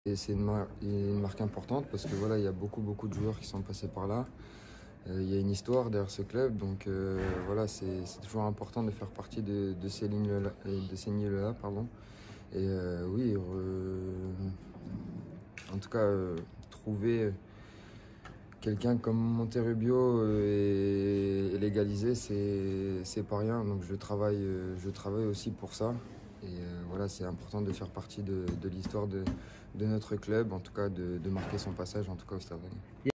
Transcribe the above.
Et c'est une marque importante parce que voilà, il y a beaucoup de joueurs qui sont passés par là. Il y a une histoire derrière ce club, donc voilà, c'est toujours important de faire partie de ces lignes-là, de ces lignes-là, pardon. Et oui, en tout cas, trouver quelqu'un comme Monterrubio et l'égaliser, c'est pas rien. Donc je travaille aussi pour ça. Et voilà, c'est important de faire partie de l'histoire de notre club, en tout cas de marquer son passage, en tout cas au Stade Rennais.